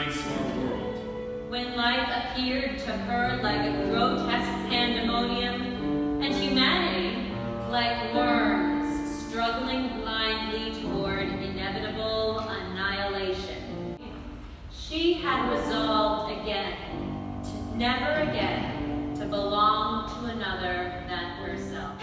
unites our world. When life appeared to her like a grotesque pandemonium, and humanity, like worms, struggling blindly toward inevitable annihilation. She had resolved again, to never again, to belong to another than herself.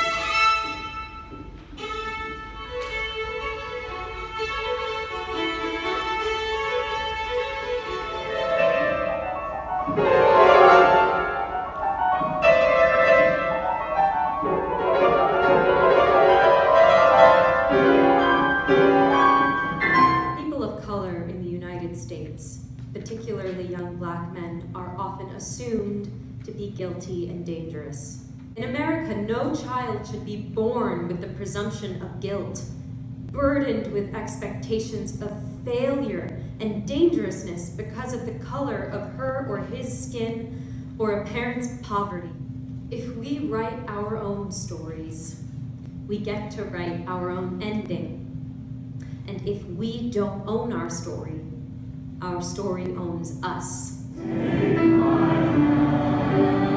States, particularly young black men, are often assumed to be guilty and dangerous. In America, no child should be born with the presumption of guilt, burdened with expectations of failure and dangerousness because of the color of her or his skin or a parent's poverty. If we write our own stories, we get to write our own ending. And if we don't own our story owns us. Take my hand.